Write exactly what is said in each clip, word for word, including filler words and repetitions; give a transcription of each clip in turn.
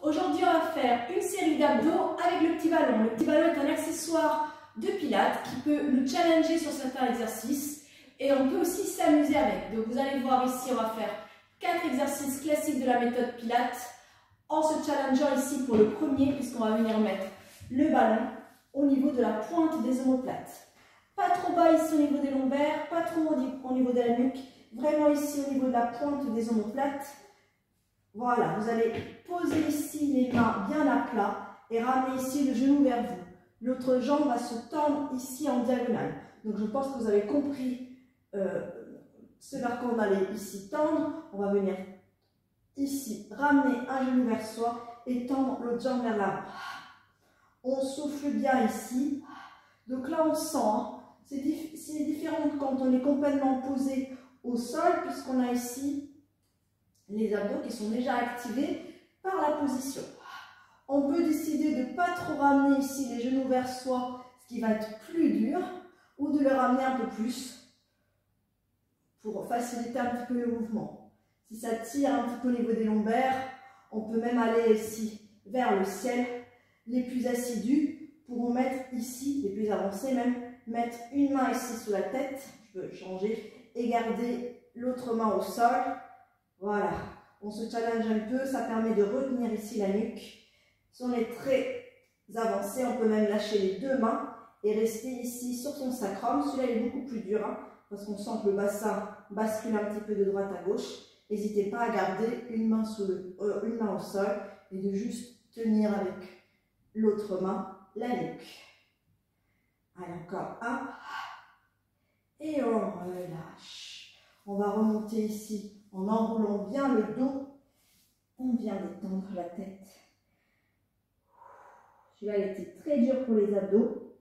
Aujourd'hui, on va faire une série d'abdos avec le petit ballon. Le petit ballon est un accessoire de pilates qui peut nous challenger sur certains exercices et on peut aussi s'amuser avec. Donc vous allez voir ici, on va faire quatre exercices classiques de la méthode pilates en se challengeant ici pour le premier puisqu'on va venir mettre le ballon au niveau de la pointe des omoplates. Pas trop bas ici au niveau des lombaires, pas trop au niveau de la nuque, vraiment ici au niveau de la pointe des omoplates. Voilà, vous allez poser ici les mains bien à plat et ramener ici le genou vers vous. L'autre jambe va se tendre ici en diagonale. Donc je pense que vous avez compris euh, ce vers quoi on allait ici tendre. On va venir ici ramener un genou vers soi et tendre l'autre jambe vers l'avant. On souffle bien ici. Donc là on sent, hein, c'est diff différent quand on est complètement posé au sol puisqu'on a ici les abdos qui sont déjà activés par la position. On peut décider de ne pas trop ramener ici les genoux vers soi, ce qui va être plus dur, ou de le ramener un peu plus pour faciliter un petit peu le mouvement. Si ça tire un petit peu au niveau des lombaires, on peut même aller ici vers le ciel. Les plus assidus pourront mettre ici, les plus avancés même, mettre une main ici sous la tête, je peux changer, et garder l'autre main au sol. Voilà, on se challenge un peu, ça permet de retenir ici la nuque. Si on est très avancé, on peut même lâcher les deux mains et rester ici sur son sacrum. Celui-là est beaucoup plus dur, hein, parce qu'on sent que le bassin bascule un petit peu de droite à gauche. N'hésitez pas à garder une main, sous le, euh, une main au sol et de juste tenir avec l'autre main la nuque. Allez, encore un. Et on relâche. On va remonter ici en enroulant bien le dos. On vient détendre la tête. Celui-là, il était très dur pour les abdos.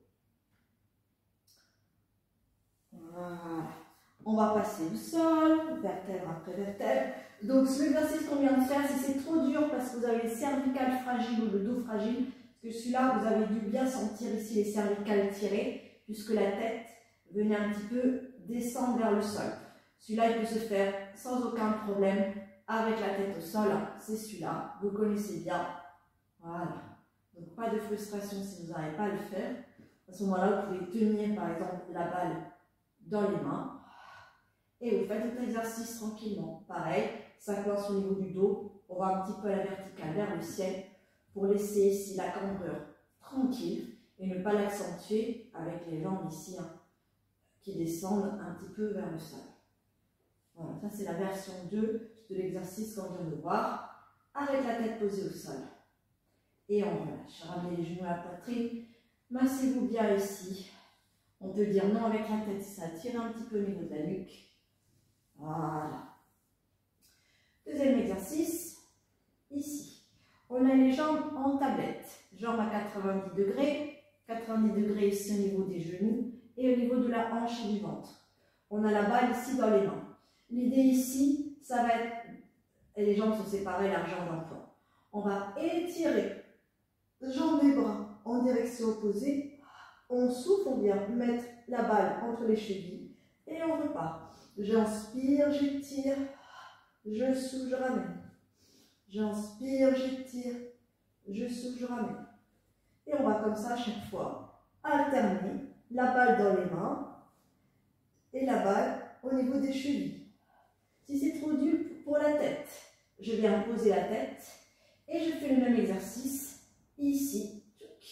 Voilà. On va passer au sol, vertèbre après vertèbre. Donc, ce exercice qu'on vient de faire, si c'est trop dur parce que vous avez les cervicales fragiles ou le dos fragile, parce que celui-là, vous avez dû bien sentir ici les cervicales tirées, puisque la tête venait un petit peu descendre vers le sol. Celui-là, il peut se faire sans aucun problème avec la tête au sol. C'est celui-là, vous connaissez bien. Voilà. Donc, pas de frustration si vous n'arrivez pas à le faire. À ce moment-là, vous pouvez tenir, par exemple, la balle dans les mains. Et vous faites cet exercice tranquillement. Pareil, ça coince au niveau du dos. On va un petit peu à la verticale vers le ciel pour laisser ici la cambrure tranquille et ne pas l'accentuer avec les jambes ici hein, qui descendent un petit peu vers le sol. Voilà, ça c'est la version deux de l'exercice qu'on vient de voir avec la tête posée au sol. Et on relâche. Ramenez les genoux à la poitrine. Massez-vous bien ici. On peut dire non avec la tête si ça tire un petit peu au niveau de la nuque. Voilà. Deuxième exercice. Ici. On a les jambes en tablette. Jambes à quatre-vingt-dix degrés. quatre-vingt-dix degrés ici au niveau des genoux et au niveau de la hanche et du ventre. On a la balle ici dans les mains. L'idée ici, ça va être, et les jambes sont séparées largeur d'emploi. On va étirer jambes et bras en direction opposée. On souffle, on vient mettre la balle entre les chevilles et on repart. J'inspire, j'étire, je souffle, je ramène. J'inspire, j'étire, je souffle, je ramène. Et on va comme ça à chaque fois alterner la balle dans les mains et la balle au niveau des chevilles. Si c'est trop dur pour la tête, je viens poser la tête et je fais le même exercice ici.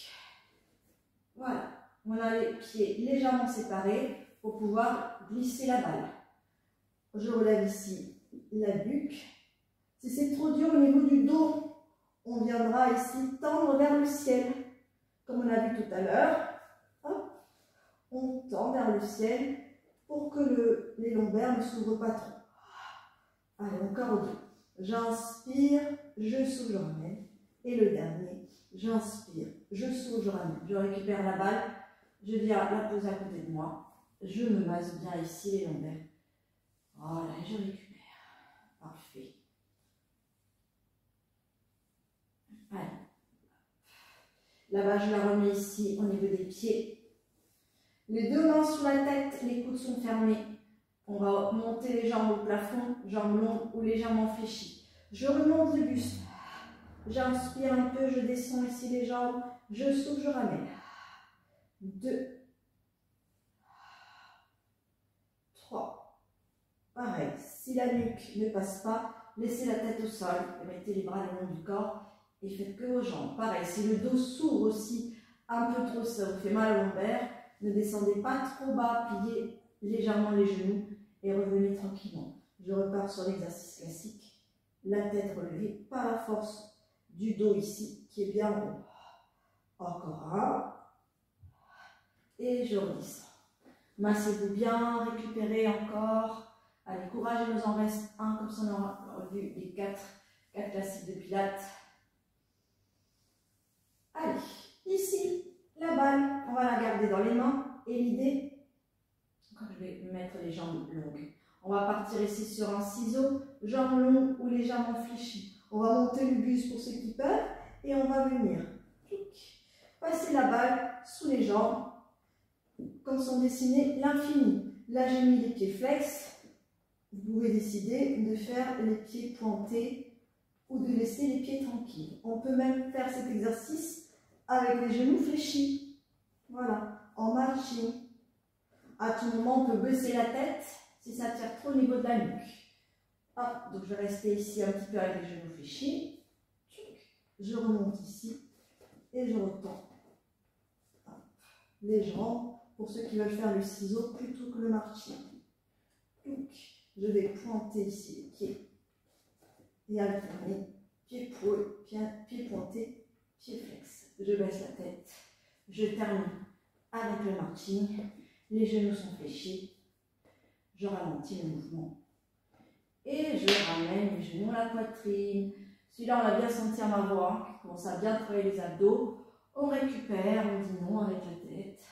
Voilà, on a les pieds légèrement séparés pour pouvoir glisser la balle. Je relève ici la nuque. Si c'est trop dur au niveau du dos, on viendra ici tendre vers le ciel. Comme on a vu tout à l'heure, on tend vers le ciel pour que le, les lombaires ne s'ouvrent pas trop. Allez, encore au dos. J'inspire, je souffle, je ramène. Et le dernier, j'inspire, je souffle, je ramène. Je récupère la balle, je viens la poser à côté de moi. Je me masse bien ici les lombaires. Voilà, je récupère. Parfait. Allez. Là-bas, je la remets ici au niveau des pieds. Les deux mains sur la tête, les coudes sont fermés. On va monter les jambes au plafond, jambes longues ou légèrement fléchies. Je remonte le buste. J'inspire un peu, je descends ici les jambes. Je souffle, je ramène. deux. trois. Pareil, si la nuque ne passe pas, laissez la tête au sol et mettez les bras le long du corps et faites que vos jambes. Pareil, si le dos s'ouvre aussi un peu trop, ça vous fait mal au lombaire, ne descendez pas trop bas, pliez légèrement les genoux et revenez tranquillement. Je repars sur l'exercice classique. La tête relevée par la force du dos ici qui est bien rond. Encore un. Et je redescends. Massez-vous bien, récupérez encore. Allez, courage, il nous en reste un, comme ça on aura vu les quatre, quatre classiques de pilates. Allez, ici, la balle, on va la garder dans les mains. Et l'idée, quand je vais mettre les jambes longues, on va partir ici sur un ciseau, jambes longues ou légèrement fléchies. On va monter le buste pour ceux qui peuvent et on va venir passer la balle sous les jambes, comme sont dessinés l'infini. Là, j'ai mis les pieds flex. Vous pouvez décider de faire les pieds pointés ou de laisser les pieds tranquilles. On peut même faire cet exercice avec les genoux fléchis. Voilà, en marching. À tout moment, on peut baisser la tête si ça tire trop au niveau de la nuque. Hop, donc je vais rester ici un petit peu avec les genoux fléchis. Je remonte ici et je retends les jambes pour ceux qui veulent faire le ciseau plutôt que le marching. Donc, je vais pointer ici les pieds et alterner pied, pied, pied pointé, pied flex. Je baisse la tête, je termine avec le marching, les genoux sont fléchis, je ralentis le mouvement et je ramène les genoux à la poitrine. Celui-là, on l'a bien senti à ma voix, qui commence à bien travailler les abdos. On récupère, on dit non avec la tête.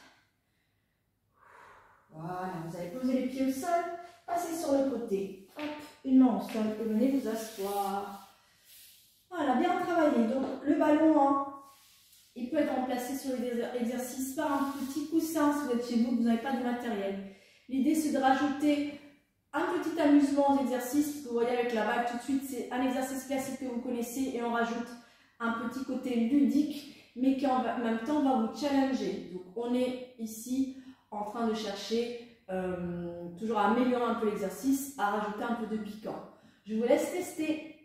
Voilà, vous allez poser les pieds au sol, passez sur le côté. Hop, une main au sol et venez vous asseoir. Voilà, bien travaillé. Donc, le ballon, hein, il peut être remplacé sur les exercices par un petit coussin si vous êtes chez vous, vous n'avez pas de matériel. L'idée, c'est de rajouter un petit amusement aux exercices, parce que vous voyez avec la balle tout de suite, c'est un exercice classique que vous connaissez et on rajoute un petit côté ludique, mais qui en même temps va vous challenger. Donc, on est ici en train de chercher euh, toujours à améliorer un peu l'exercice, à rajouter un peu de piquant. Je vous laisse tester.